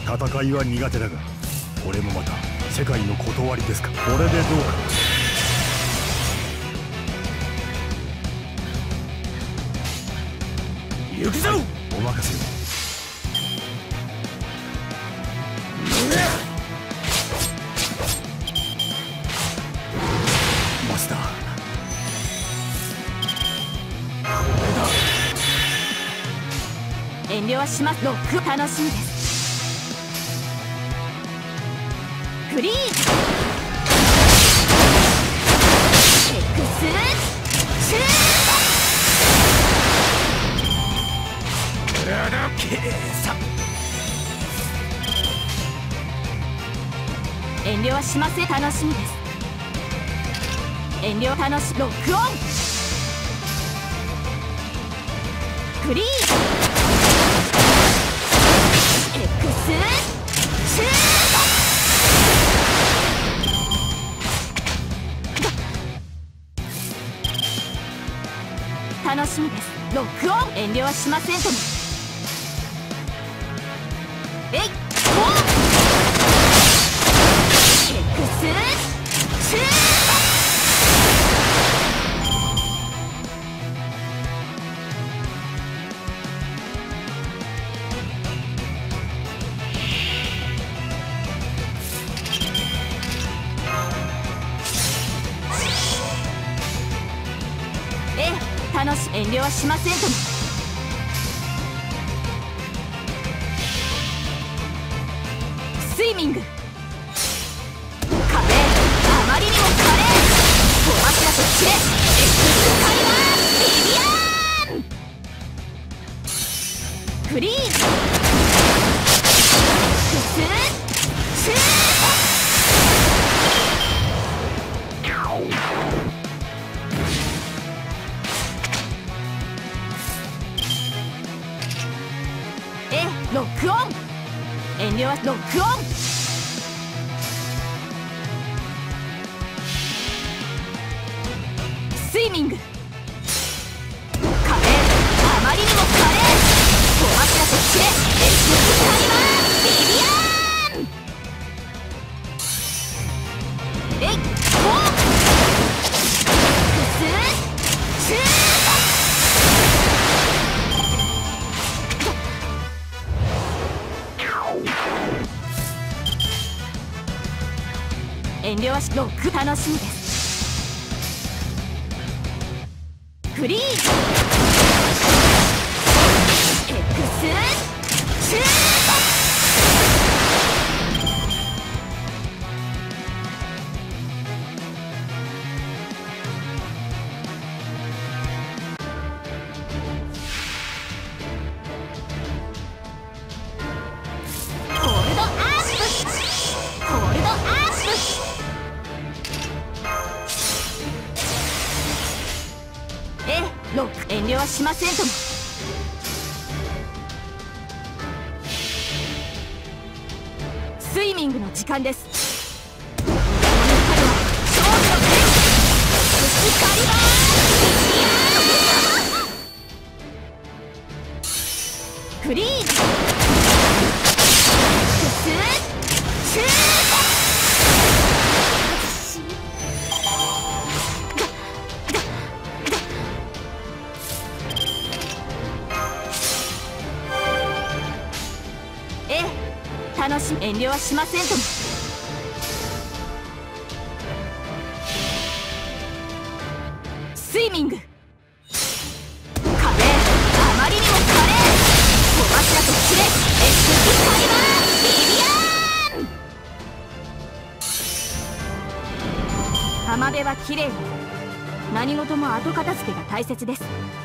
戦いは苦手だが、俺もまた世界の断りですか。これでどうか。行くぞ、はい、お任せを。マスター、これだ。 遠慮はします。ロック楽しみです。フリーズエクスシュート計算。 遠慮はしません。楽しみです。遠慮楽しロックオンフリーエクスシュート楽しみです。ロックオン遠慮はしませんとも。えいゴーエクスシュー楽し遠慮はしませんとも。スイミング華麗、あまりにも華麗、小柱とキレエクスカリバービビアーンフリーズエクスシューロックオン遠慮はロックオンスイミング華麗、あまりにも華麗、小柱とキレエクスカリバービビアーンえいゴーエクスシュー遠慮はしロック楽しみです。フリーズエクスシュートホールドアップホールドアップロック遠慮はしませんとも。スイミングの時間です。この彼は勝利の天使エクスカリバーフリーズエクスシュー楽しみ遠慮はしませんとも。スイミング華麗、あまりにも華麗、小柱とキレエクスカリバービビアーン浜辺はきれいに、何事も後片付けが大切です。